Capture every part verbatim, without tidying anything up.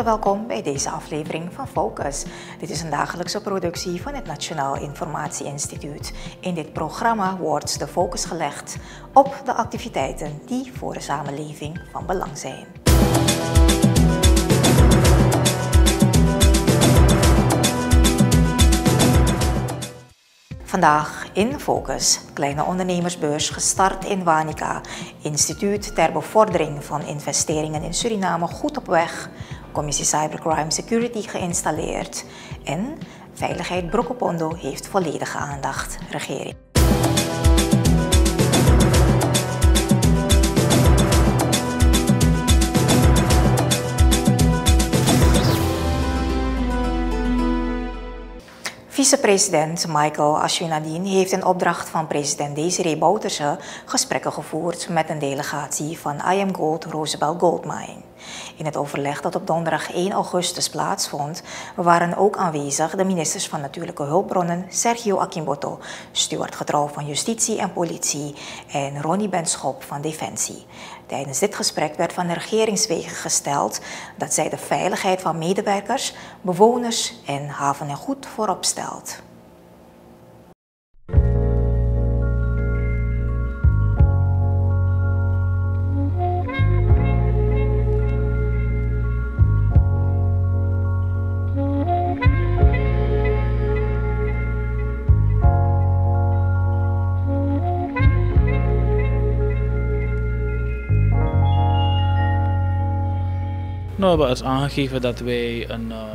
harte welkom bij deze aflevering van Focus. Dit is een dagelijkse productie van het Nationaal Informatie Instituut. In dit programma wordt de focus gelegd op de activiteiten die voor de samenleving van belang zijn. Vandaag in Focus, kleine ondernemersbeurs gestart in Wanica, instituut ter bevordering van investeringen in Suriname goed op weg, commissie Cybercrime Security geïnstalleerd en Veiligheid Brokopondo heeft volledige aandacht, regering. Vice-president Michael Ashwinadin heeft in opdracht van president Desiree Bouterse gesprekken gevoerd met een delegatie van I A M Gold Rosebel Goldmine. In het overleg dat op donderdag één augustus plaatsvond, waren ook aanwezig de ministers van Natuurlijke Hulpbronnen Sergio Akimboto, Stuart Getrouw van Justitie en Politie en Ronnie Benschop van Defensie. Tijdens dit gesprek werd van de regeringswegen gesteld dat zij de veiligheid van medewerkers, bewoners en haven en goed voorop stelt. Nou, we hebben dus aangegeven dat wij een, um, uh,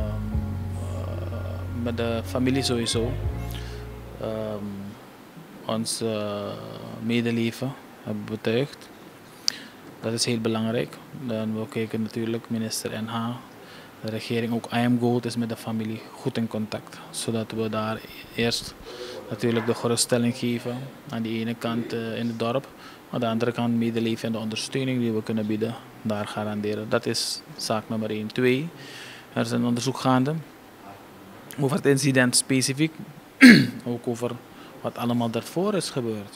met de familie sowieso um, ons uh, medeleven hebben betuigd. Dat is heel belangrijk. Dan we kijken natuurlijk minister N H, de regering, ook I A M Gold is met de familie goed in contact. Zodat we daar eerst natuurlijk de geruststelling geven aan die ene kant uh, in het dorp. Aan de andere kant medeleven en de ondersteuning die we kunnen bieden, daar garanderen. Dat is zaak nummer één. Twee, er is een onderzoek gaande over het incident specifiek, ook over wat allemaal daarvoor is gebeurd.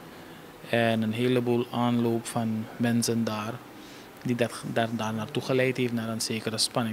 En een heleboel aanloop van mensen daar, die dat, daar, daar naartoe geleid heeft, naar een zekere spanning.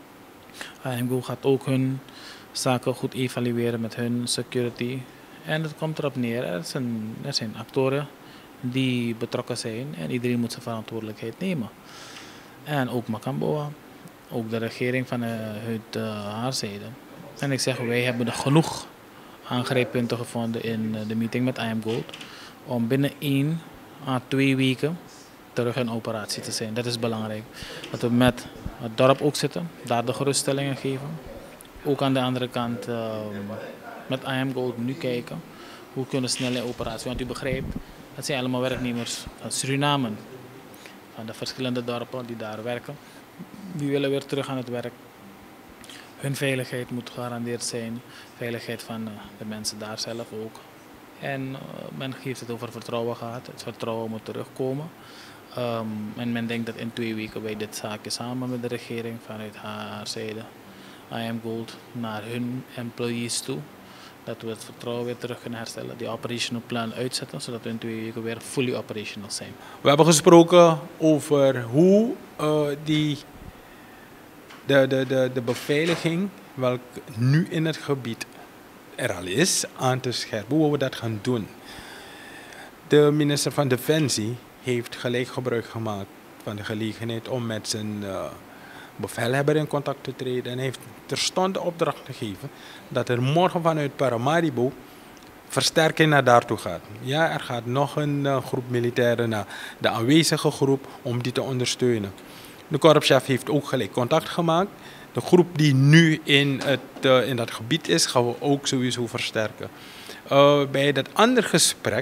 I A M Gold gaat ook hun zaken goed evalueren met hun security. En het komt erop neer, er zijn, er zijn actoren die betrokken zijn en iedereen moet zijn verantwoordelijkheid nemen. En ook Macamboa, ook de regering vanuit uh, haar zijde. En ik zeg, wij hebben er genoeg aangrijppunten gevonden in uh, de meeting met I A M Gold om binnen één à twee weken terug in operatie te zijn. Dat is belangrijk. Dat we met het dorp ook zitten, daar de geruststellingen geven. Ook aan de andere kant uh, met I A M Gold nu kijken, hoe kunnen we snel in operatie, want u begrijpt, dat zijn allemaal werknemers van Suriname, van de verschillende dorpen die daar werken. Die willen weer terug aan het werk. Hun veiligheid moet gegarandeerd zijn, veiligheid van de mensen daar zelf ook. En uh, men heeft het over vertrouwen gehad, het vertrouwen moet terugkomen. Um, en men denkt dat in twee weken wij dit zaakje samen met de regering vanuit haar zijde, I A M Gold, naar hun employees toe, dat we het vertrouwen weer terug kunnen herstellen, die operational plan uitzetten, zodat we in twee weken weer fully operational zijn. We hebben gesproken over hoe uh, die, de, de, de, de beveiliging, welke nu in het gebied er al is, aan te scherpen, hoe we dat gaan doen. De minister van Defensie heeft gelijk gebruik gemaakt van de gelegenheid om met zijn uh, bevelhebber in contact te treden en heeft terstond de opdracht gegeven dat er morgen vanuit Paramaribo versterking naar daartoe gaat. Ja, er gaat nog een uh, groep militairen naar de aanwezige groep om die te ondersteunen. De korpschef heeft ook gelijk contact gemaakt. De groep die nu in, het, uh, in dat gebied is, gaan we ook sowieso versterken. Uh, bij dat andere gesprek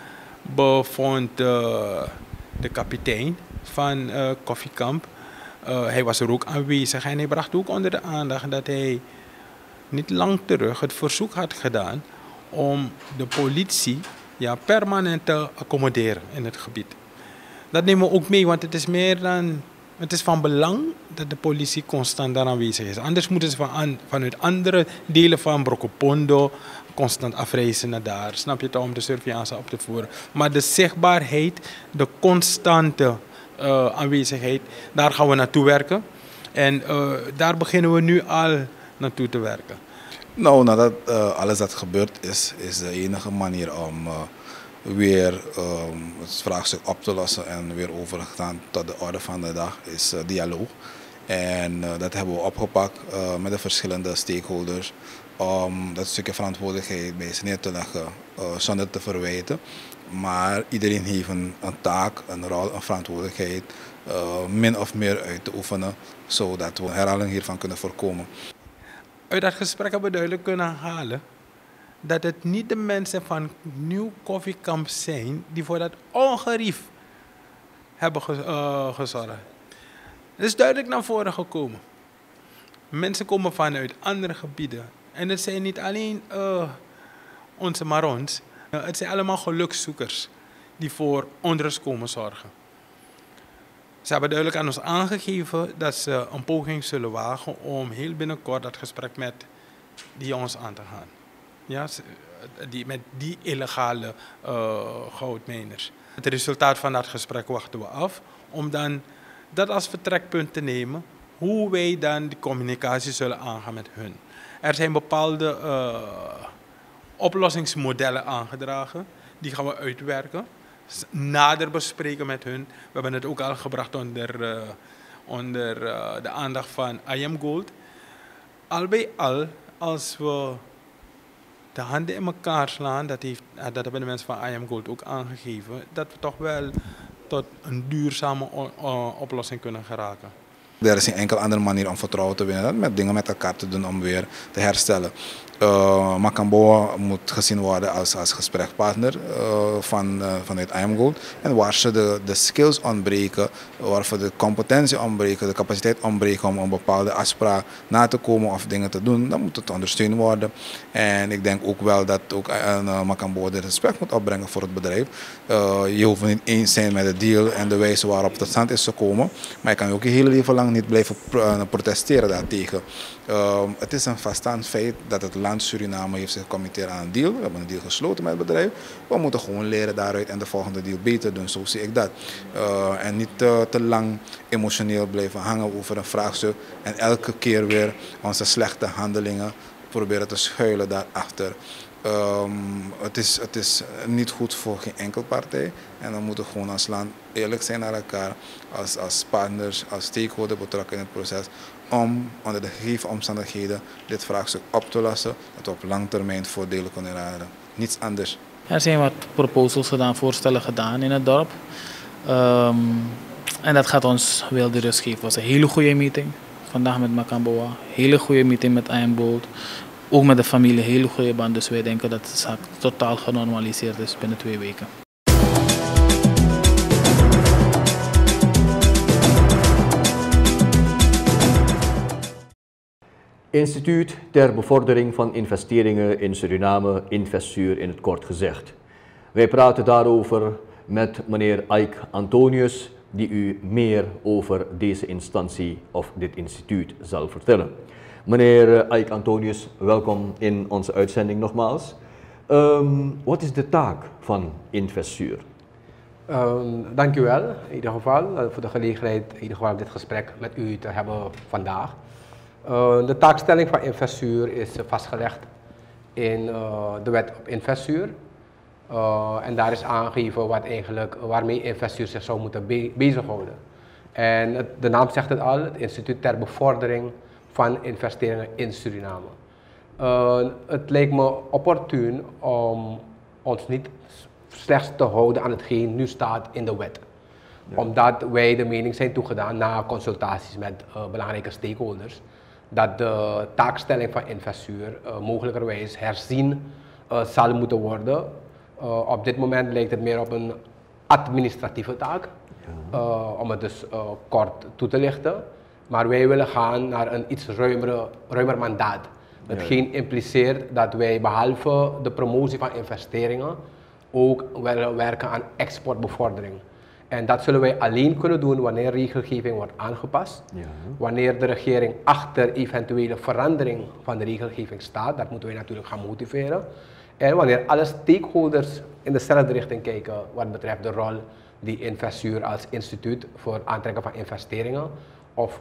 bevond uh, de kapitein van uh, Koffiekamp, uh, hij was er ook aanwezig en hij bracht ook onder de aandacht dat hij niet lang terug het verzoek had gedaan om de politie ja, permanent te accommoderen in het gebied. Dat nemen we ook mee, want het is meer dan, het is van belang dat de politie constant daar aanwezig is. Anders moeten ze van, vanuit andere delen van Brokopondo constant afreizen naar daar, snap je toch, om de surveillance op te voeren. Maar de zichtbaarheid, de constante uh, aanwezigheid, daar gaan we naartoe werken. En uh, daar beginnen we nu al naartoe te werken. Nou, nadat uh, alles dat gebeurd is, is de enige manier om uh, weer um, het vraagstuk op te lossen en weer over te gaan tot de orde van de dag is uh, dialoog. En uh, dat hebben we opgepakt uh, met de verschillende stakeholders om dat stukje verantwoordelijkheid bij ze neer te leggen uh, zonder te verwijten. Maar iedereen heeft een, een taak, een rol, een verantwoordelijkheid uh, min of meer uit te oefenen, zodat we herhaling hiervan kunnen voorkomen. Uit dat gesprek hebben we duidelijk kunnen halen dat het niet de mensen van Nieuw Koffiekamp zijn die voor dat ongerief hebben ge, uh, gezorgd. Het is duidelijk naar voren gekomen. Mensen komen vanuit andere gebieden. En het zijn niet alleen uh, onze Marons. Uh, het zijn allemaal gelukszoekers die voor onrust komen zorgen. Ze hebben duidelijk aan ons aangegeven dat ze een poging zullen wagen om heel binnenkort dat gesprek met die jongens aan te gaan. Ja, die, met die illegale uh, goudmijners. Het resultaat van dat gesprek wachten we af om dan dat als vertrekpunt te nemen, hoe wij dan die communicatie zullen aangaan met hun. Er zijn bepaalde uh, oplossingsmodellen aangedragen, die gaan we uitwerken, nader bespreken met hun. We hebben het ook al gebracht onder, uh, onder uh, de aandacht van I Am Gold. Al bij al, als we de handen in elkaar slaan, dat, heeft, dat hebben de mensen van I Am Gold ook aangegeven, dat we toch wel tot een duurzame oplossing kunnen geraken. Er is geen enkel andere manier om vertrouwen te winnen dan met dingen met elkaar te doen om weer te herstellen. Uh, Macamboa moet gezien worden als, als gesprekspartner uh, van, uh, vanuit I Am Gold. En waar ze de, de skills ontbreken, waar ze de competentie ontbreken, de capaciteit ontbreken om een bepaalde afspraak na te komen of dingen te doen, dan moet het ondersteund worden. En ik denk ook wel dat ook uh, Macamboa de respect moet opbrengen voor het bedrijf. Uh, je hoeft niet eens te zijn met de deal en de wijze waarop het tot stand is gekomen, maar je kan ook je hele leven lang niet blijven protesteren daartegen. Uh, het is een vaststaand feit dat het land Suriname heeft zich gecommitteerd aan een deal. We hebben een deal gesloten met het bedrijf. We moeten gewoon leren daaruit en de volgende deal beter doen. Zo zie ik dat. Uh, en niet uh, te lang emotioneel blijven hangen over een vraagstuk en elke keer weer onze slechte handelingen proberen te schuilen daarachter. Um, het, is, het is niet goed voor geen enkel partij en dan moeten we gewoon als land eerlijk zijn naar elkaar, als, als partners, als stakeholder betrokken in het proces, om onder de gegeven omstandigheden dit vraagstuk op te lossen, dat we op lang termijn voordelen kunnen halen. Niets anders. Er zijn wat proposals gedaan, voorstellen gedaan in het dorp. Um, en dat gaat ons wel de rust geven. Het was een hele goede meeting vandaag met Macamboa, hele goede meeting met I Am Gold. Ook met de familie, hele goede band. Dus wij denken dat de zaak totaal genormaliseerd is binnen twee weken. Instituut ter bevordering van investeringen in Suriname, Investuur in het kort gezegd. Wij praten daarover met meneer Ike Antonius, die u meer over deze instantie of dit instituut zal vertellen. Meneer Ike Antonius, welkom in onze uitzending nogmaals. Um, wat is de taak van Investuur? Um, dank u wel in ieder geval uh, voor de gelegenheid in ieder geval dit gesprek met u te hebben vandaag. Uh, de taakstelling van Investuur is vastgelegd in uh, de wet op Investuur. Uh, en daar is aangegeven wat eigenlijk, waarmee Investuur zich zou moeten be bezighouden. En het, de naam zegt het al, het Instituut ter bevordering van investeringen in Suriname. Uh, het lijkt me opportun om ons niet slechts te houden aan hetgeen nu staat in de wet. Ja. Omdat wij de mening zijn toegedaan na consultaties met uh, belangrijke stakeholders, dat de taakstelling van Investuur uh, mogelijkerwijs herzien uh, zal moeten worden. Uh, op dit moment lijkt het meer op een administratieve taak, ja. uh, om het dus uh, kort toe te lichten. Maar wij willen gaan naar een iets ruimere, ruimer mandaat. Hetgeen impliceert dat wij behalve de promotie van investeringen ook willen werken aan exportbevordering. En dat zullen wij alleen kunnen doen wanneer regelgeving wordt aangepast. Ja. Wanneer de regering achter eventuele verandering van de regelgeving staat, dat moeten wij natuurlijk gaan motiveren. En wanneer alle stakeholders in dezelfde richting kijken wat betreft de rol die Investuur als instituut voor aantrekken van investeringen of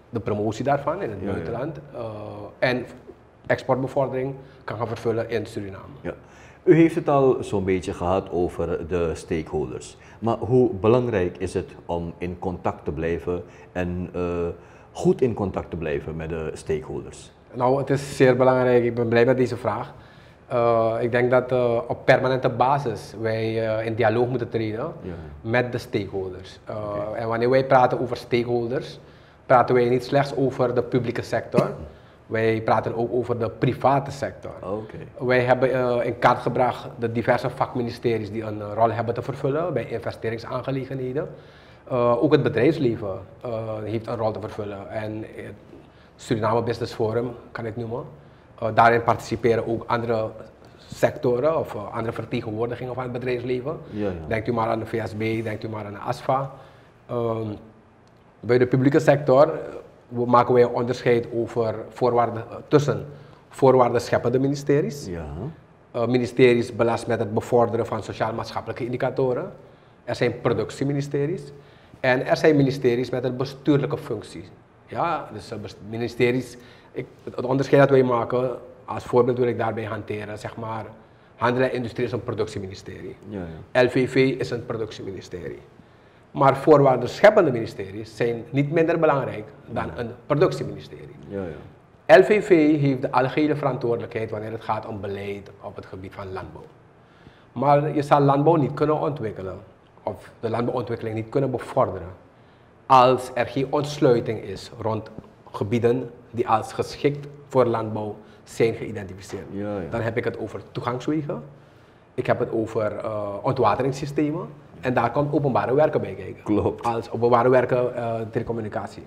de promotie daarvan in het Ja, buitenland ja. uh, en exportbevordering kan gaan vervullen in Suriname. Ja. U heeft het al zo'n beetje gehad over de stakeholders. Maar hoe belangrijk is het om in contact te blijven en uh, goed in contact te blijven met de stakeholders? Nou, het is zeer belangrijk. Ik ben blij met deze vraag. Uh, ik denk dat uh, op permanente basis wij uh, in dialoog moeten treden ja. met de stakeholders. Uh, okay. En wanneer wij praten over stakeholders, praten wij niet slechts over de publieke sector. Wij praten ook over de private sector. Okay. Wij hebben uh, in kaart gebracht de diverse vakministeries die een rol hebben te vervullen bij investeringsaangelegenheden. Uh, ook het bedrijfsleven uh, heeft een rol te vervullen. En het Suriname Business Forum kan ik noemen. Uh, daarin participeren ook andere sectoren of uh, andere vertegenwoordigingen van het bedrijfsleven. Ja, ja. Denkt u maar aan de V S B, denkt u maar aan de ASFA. Um, bij de publieke sector uh, maken wij een onderscheid over voorwaarden, uh, tussen voorwaarden scheppende ministeries. Ja. Uh, ministeries belast met het bevorderen van sociaal-maatschappelijke indicatoren. Er zijn productieministeries. En er zijn ministeries met een bestuurlijke functie. Ja, dus uh, ministeries, ik, het onderscheid dat wij maken, als voorbeeld wil ik daarbij hanteren, zeg maar, handel en industrie is een productieministerie. Ja, ja. L V V is een productieministerie. Maar voorwaarden scheppende ministeries zijn niet minder belangrijk dan een productieministerie. Ja, ja. L V V heeft de algehele verantwoordelijkheid wanneer het gaat om beleid op het gebied van landbouw. Maar je zal landbouw niet kunnen ontwikkelen, of de landbouwontwikkeling niet kunnen bevorderen, als er geen ontsluiting is rond gebieden die als geschikt voor landbouw zijn geïdentificeerd. Ja, ja. Dan heb ik het over toegangswegen, ik heb het over uh, ontwateringssystemen en daar komt openbare werken bij kijken. Klopt. Als openbare werken, uh, telecommunicatie,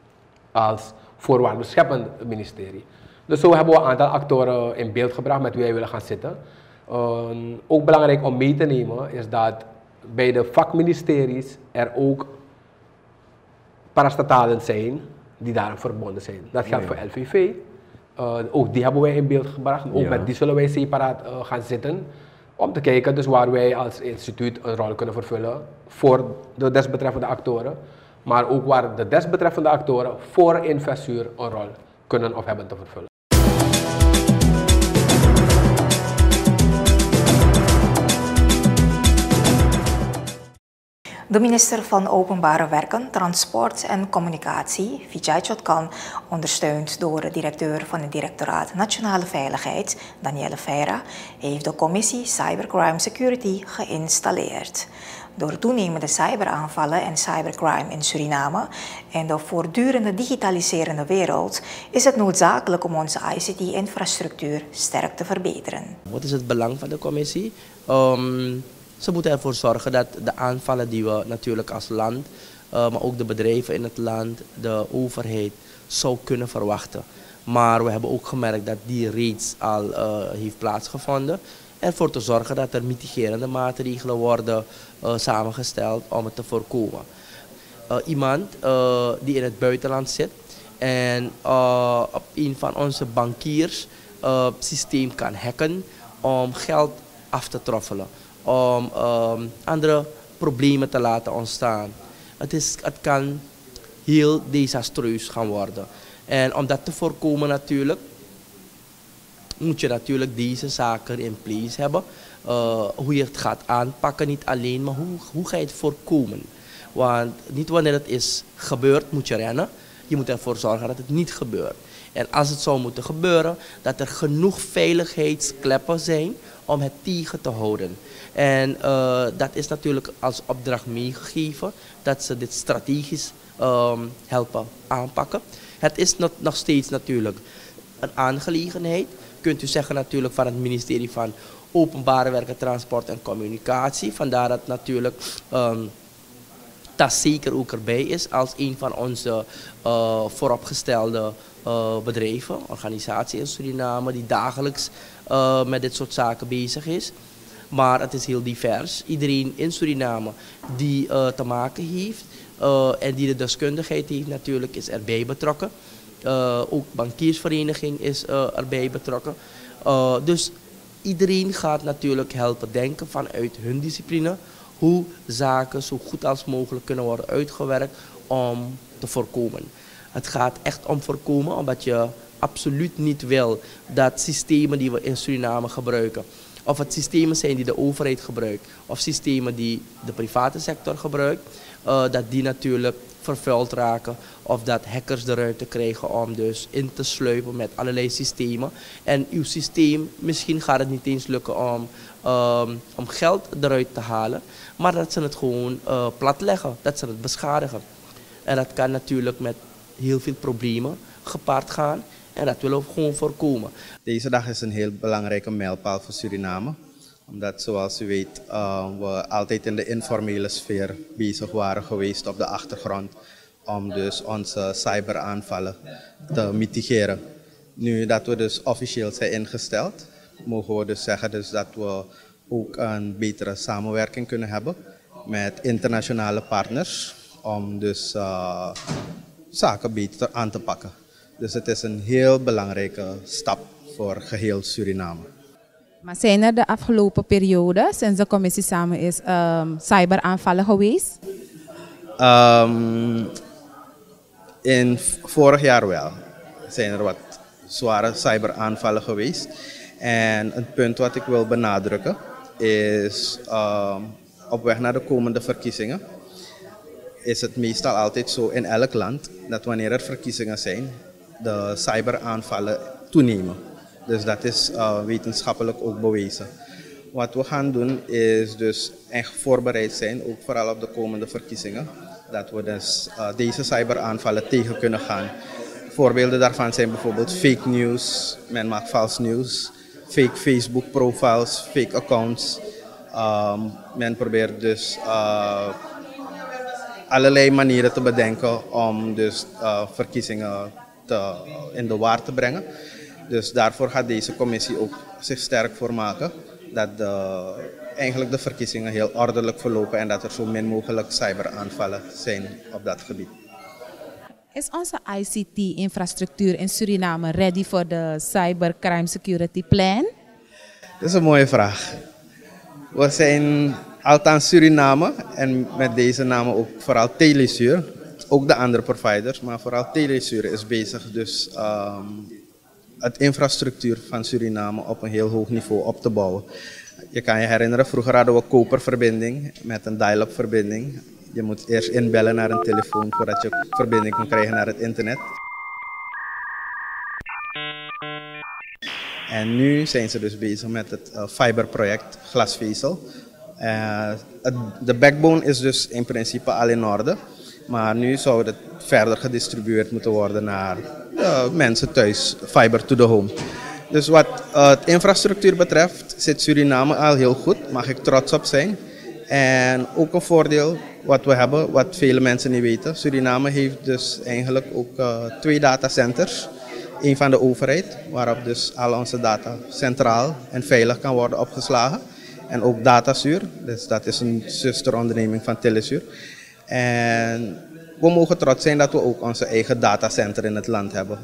als voorwaarden scheppend ministerie. Dus zo hebben we een aantal actoren in beeld gebracht met wie wij willen gaan zitten. Uh, ook belangrijk om mee te nemen is dat bij de vakministeries er ook parastatalen zijn die daaraan verbonden zijn. Dat geldt ja, ja. voor L V V. Uh, ook die hebben wij in beeld gebracht. Ook ja. met die zullen wij separaat uh, gaan zitten. Om te kijken dus waar wij als instituut een rol kunnen vervullen voor de desbetreffende actoren. Maar ook waar de desbetreffende actoren voor Infesuur een rol kunnen of hebben te vervullen. De minister van Openbare Werken, Transport en Communicatie, Vijay Chotkan, ondersteund door de directeur van het Directoraat Nationale Veiligheid, Danielle Feira, heeft de commissie Cybercrime Security geïnstalleerd. Door toenemende cyberaanvallen en cybercrime in Suriname en de voortdurende digitaliserende wereld is het noodzakelijk om onze I C T-infrastructuur sterk te verbeteren. Wat is het belang van de commissie? Um... Ze moeten ervoor zorgen dat de aanvallen die we natuurlijk als land, uh, maar ook de bedrijven in het land, de overheid, zou kunnen verwachten. Maar we hebben ook gemerkt dat die reeds al uh, heeft plaatsgevonden. Ervoor te zorgen dat er mitigerende maatregelen worden uh, samengesteld om het te voorkomen. Uh, iemand uh, die in het buitenland zit en uh, op een van onze bankiers uh, systeem kan hacken om geld af te troffelen. Om um, andere problemen te laten ontstaan. Het, is, het kan heel desastreus gaan worden. En om dat te voorkomen natuurlijk, moet je natuurlijk deze zaken in place hebben. Uh, hoe je het gaat aanpakken, niet alleen, maar hoe, hoe ga je het voorkomen. Want niet wanneer het is gebeurd, moet je rennen. Je moet ervoor zorgen dat het niet gebeurt. En als het zou moeten gebeuren, dat er genoeg veiligheidskleppen zijn om het tegen te houden. En uh, dat is natuurlijk als opdracht meegegeven, dat ze dit strategisch um, helpen aanpakken. Het is nog, nog steeds natuurlijk een aangelegenheid, kunt u zeggen natuurlijk van het ministerie van Openbare Werken, Transport en Communicatie. Vandaar dat natuurlijk um, dat zeker ook erbij is als een van onze uh, vooropgestelde uh, bedrijven, organisaties in Suriname die dagelijks uh, met dit soort zaken bezig is. Maar het is heel divers. Iedereen in Suriname die uh, te maken heeft uh, en die de deskundigheid heeft natuurlijk is erbij betrokken. Uh, ook bankiersvereniging is uh, erbij betrokken. Uh, dus iedereen gaat natuurlijk helpen denken vanuit hun discipline hoe zaken zo goed als mogelijk kunnen worden uitgewerkt om te voorkomen. Het gaat echt om voorkomen, omdat je absoluut niet wil dat systemen die we in Suriname gebruiken, of het systemen zijn die de overheid gebruikt, of systemen die de private sector gebruikt, uh, dat die natuurlijk vervuild raken, of dat hackers de ruimte krijgen om dus in te sluipen met allerlei systemen. En uw systeem, misschien gaat het niet eens lukken om, um, om geld eruit te halen, maar dat ze het gewoon uh, platleggen, dat ze het beschadigen. En dat kan natuurlijk met heel veel problemen gepaard gaan. En dat willen we gewoon voorkomen. Deze dag is een heel belangrijke mijlpaal voor Suriname. Omdat, zoals u weet, uh, we altijd in de informele sfeer bezig waren geweest op de achtergrond. Om dus onze cyberaanvallen te mitigeren. Nu dat we dus officieel zijn ingesteld, mogen we dus zeggen dus dat we ook een betere samenwerking kunnen hebben met internationale partners. Om dus uh, zaken beter aan te pakken. Dus het is een heel belangrijke stap voor geheel Suriname. Maar zijn er de afgelopen periode, sinds de commissie samen is, um, cyberaanvallen geweest? Um, in vorig jaar wel. Zijn er wat zware cyberaanvallen geweest. En een punt wat ik wil benadrukken is um, op weg naar de komende verkiezingen. Is het meestal altijd zo in elk land dat wanneer er verkiezingen zijn, de cyberaanvallen toenemen. Dus dat is uh, wetenschappelijk ook bewezen. Wat we gaan doen is dus echt voorbereid zijn, ook vooral op de komende verkiezingen. Dat we dus uh, deze cyberaanvallen tegen kunnen gaan. Voorbeelden daarvan zijn bijvoorbeeld fake news, men maakt vals nieuws, fake Facebook profiles, fake accounts. Um, men probeert dus uh, allerlei manieren te bedenken om dus uh, verkiezingen te, in de war te brengen. Dus daarvoor gaat deze commissie ook zich sterk voor maken dat de, eigenlijk de verkiezingen heel ordelijk verlopen en dat er zo min mogelijk cyberaanvallen zijn op dat gebied. Is onze I C T-infrastructuur in Suriname ready voor de Cybercrime Security Plan? Dat is een mooie vraag. We zijn althans Suriname en met deze namen ook vooral Telesur, ook de andere providers, maar vooral Telesur is bezig dus um, het infrastructuur van Suriname op een heel hoog niveau op te bouwen. Je kan je herinneren, vroeger hadden we koperverbinding met een dial-up verbinding. Je moet eerst inbellen naar een telefoon voordat je verbinding kan krijgen naar het internet. En nu zijn ze dus bezig met het uh, fiberproject glasvezel. Uh, de backbone is dus in principe al in orde. Maar nu zou het verder gedistribueerd moeten worden naar uh, mensen thuis, fiber to the home. Dus wat uh, het infrastructuur betreft zit Suriname al heel goed, mag ik trots op zijn. En ook een voordeel wat we hebben, wat vele mensen niet weten. Suriname heeft dus eigenlijk ook uh, twee datacenters. Eén van de overheid, waarop dus al onze data centraal en veilig kan worden opgeslagen. En ook Datasur, dus dat is een zusteronderneming van Telesur. En we mogen trots zijn dat we ook onze eigen datacenter in het land hebben.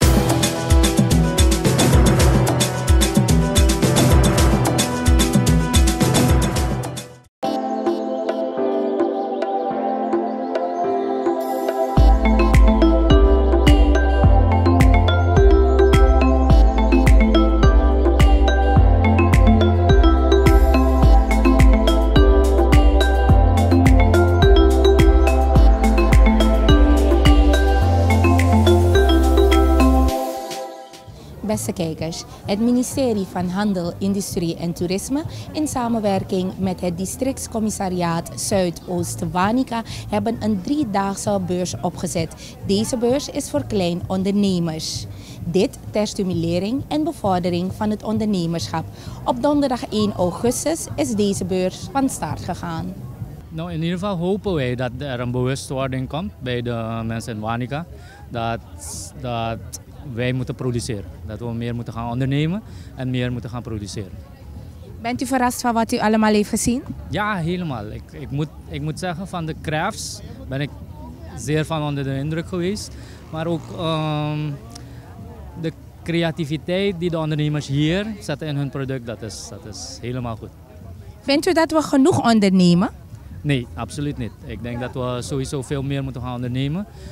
Beste kijkers, het ministerie van Handel, Industrie en Toerisme in samenwerking met het districtscommissariaat Zuidoost-Wanica hebben een driedaagse beurs opgezet. Deze beurs is voor klein ondernemers. Dit ter stimulering en bevordering van het ondernemerschap. Op donderdag één augustus is deze beurs van start gegaan. Nou, in ieder geval hopen wij dat er een bewustwording komt bij de mensen in Wanica. Dat, dat wij moeten produceren. Dat we meer moeten gaan ondernemen en meer moeten gaan produceren. Bent u verrast van wat u allemaal heeft gezien? Ja, helemaal. Ik, ik, moet, ik moet zeggen, van de crafts ben ik zeer van onder de indruk geweest. Maar ook um, de creativiteit die de ondernemers hier zetten in hun product, dat is, dat is helemaal goed. Vindt u dat we genoeg ondernemen? Nee, absoluut niet. Ik denk dat we sowieso veel meer moeten gaan ondernemen.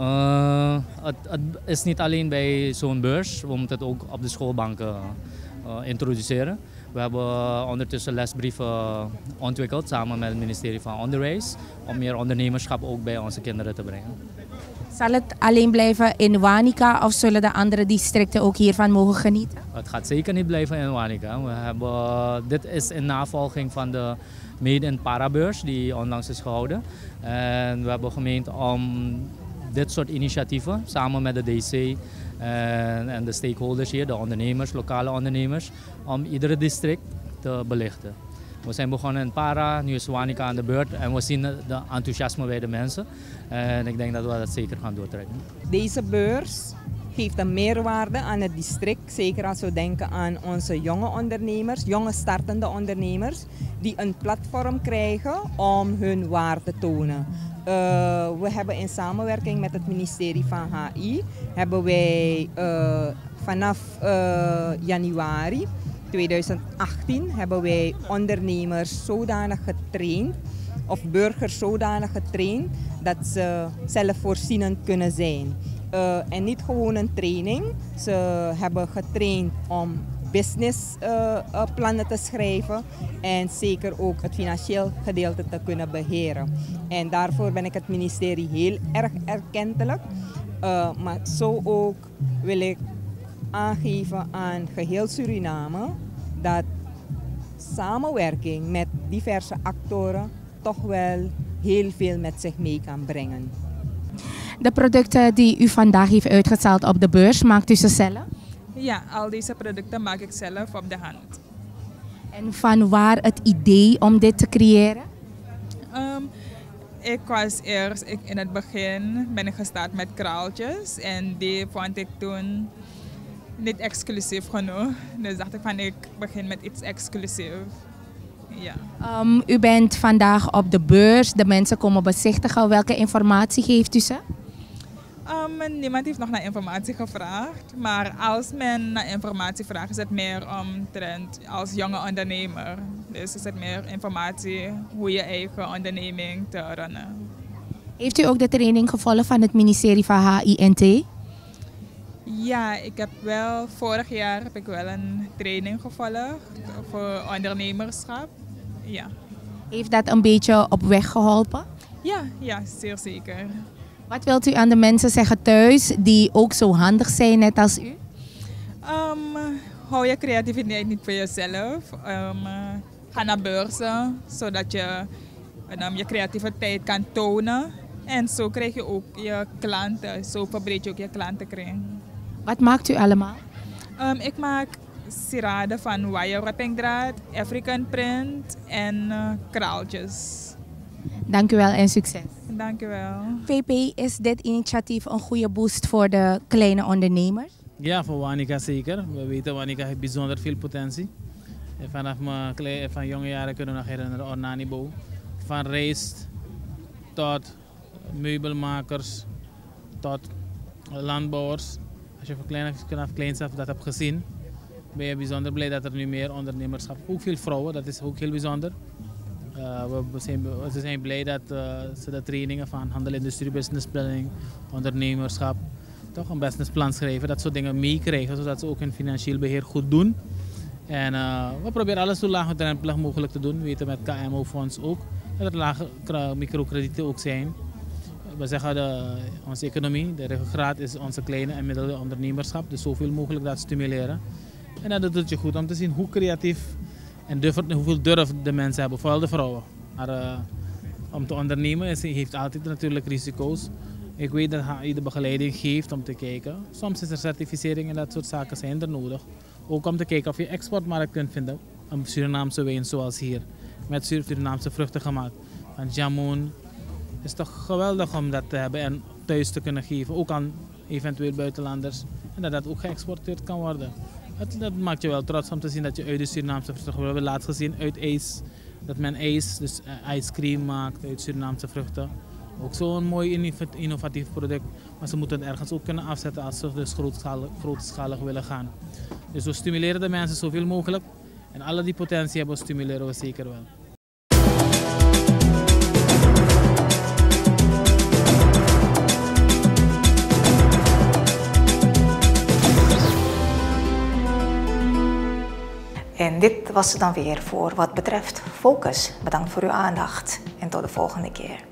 Uh, het, het is niet alleen bij zo'n beurs, we moeten het ook op de schoolbanken uh, introduceren. We hebben ondertussen lesbrieven ontwikkeld samen met het ministerie van Onderwijs om meer ondernemerschap ook bij onze kinderen te brengen. Zal het alleen blijven in Wanica of zullen de andere districten ook hiervan mogen genieten? Het gaat zeker niet blijven in Wanica. We hebben, dit is in navolging van de Made in Para-beurs die onlangs is gehouden. En we hebben gemeend om dit soort initiatieven samen met de D C en, en de stakeholders hier, de ondernemers, lokale ondernemers, om iedere district te belichten. We zijn begonnen in Para, nu is Wanica aan de beurt en we zien de enthousiasme bij de mensen. En ik denk dat we dat zeker gaan doortrekken. Deze beurs geeft een meerwaarde aan het district, zeker als we denken aan onze jonge ondernemers, jonge startende ondernemers, die een platform krijgen om hun waarde te tonen. Uh, we hebben in samenwerking met het ministerie van H I, hebben wij uh, vanaf uh, januari tweeduizend achttien hebben wij ondernemers zodanig getraind, of burgers zodanig getraind, dat ze zelfvoorzienend kunnen zijn. Uh, en niet gewoon een training, ze hebben getraind om businessplannen uh, te schrijven en zeker ook het financieel gedeelte te kunnen beheren. En daarvoor ben ik het ministerie heel erg erkentelijk. Uh, maar zo ook wil ik aangeven aan geheel Suriname dat samenwerking met diverse actoren toch wel heel veel met zich mee kan brengen. De producten die u vandaag heeft uitgestald op de beurs, maakt u ze zelf? Ja, al deze producten maak ik zelf op de hand. En van waar het idee om dit te creëren? Um, ik was eerst, ik, in het begin ben ik gestart met kraaltjes en die vond ik toen niet exclusief genoeg. Dus dacht ik van ik begin met iets exclusief. Ja. Um, u bent vandaag op de beurs, de mensen komen bezichtigen. Welke informatie geeft u ze? Um, niemand heeft nog naar informatie gevraagd, maar als men naar informatie vraagt is het meer omtrent als jonge ondernemer. Dus is het meer informatie hoe je eigen onderneming te runnen. Heeft u ook de training gevolgd van het ministerie van H I N T? Ja, ik heb wel, vorig jaar heb ik wel een training gevolgd voor ondernemerschap. Ja. Heeft dat een beetje op weg geholpen? Ja, ja, zeer zeker. Wat wilt u aan de mensen zeggen thuis die ook zo handig zijn net als u? Um, hou je creativiteit niet voor jezelf. Um, ga naar beurzen, zodat je um, je creativiteit kan tonen. En zo krijg je ook je klanten, zo verbreed je ook je klantenkring. Wat maakt u allemaal? Um, ik maak sieraden van wire wrapping draad, African print en uh, kraaltjes. Dank u wel en succes. Dank u wel. V P, is dit initiatief een goede boost voor de kleine ondernemers? Ja, voor Wanica zeker. We weten Wanica heeft bijzonder veel potentie. En vanaf mijn kleine, van jonge jaren kunnen we nog herinneren, Ornanibo. Van rijst tot meubelmakers, tot landbouwers. Als je vanaf kleins af dat hebt gezien, ben je bijzonder blij dat er nu meer ondernemerschap, ook veel vrouwen, dat is ook heel bijzonder. Uh, we, zijn, we zijn blij dat uh, ze de trainingen van handel, industrie, business planning, ondernemerschap, toch een businessplan schrijven, dat soort dingen meekrijgen, zodat ze ook hun financieel beheer goed doen. En uh, we proberen alles zo laagdrempelig mogelijk te doen. We weten met K M O-fonds ook dat er lage microkredieten ook zijn. We zeggen de, onze economie, de ruggengraat is onze kleine en middelde ondernemerschap, dus zoveel mogelijk dat stimuleren. En dat doet het je goed om te zien hoe creatief en durf, hoeveel durf de mensen hebben, vooral de vrouwen. Maar uh, om te ondernemen is, heeft altijd natuurlijk risico's. Ik weet dat H I de begeleiding geeft om te kijken. Soms is er certificering en dat soort zaken zijn er nodig. Ook om te kijken of je exportmarkt kunt vinden. Een Surinaamse wijn zoals hier, met Surinaamse vruchten gemaakt. Van jamoen. Het is toch geweldig om dat te hebben en thuis te kunnen geven, ook aan eventueel buitenlanders. En dat dat ook geëxporteerd kan worden. Dat, dat maakt je wel trots om te zien dat je uit de Surinaamse vruchten, we hebben laatst gezien uit ijs, dat men ijs, dus uh, ijscream maakt uit Surinaamse vruchten. Ook zo'n mooi innovatief product, maar ze moeten het ergens ook kunnen afzetten als ze dus grootschalig, grootschalig willen gaan. Dus we stimuleren de mensen zoveel mogelijk en alle die potentie hebben, stimuleren we zeker wel. was het dan weer voor wat betreft Focus. Bedankt voor uw aandacht en tot de volgende keer.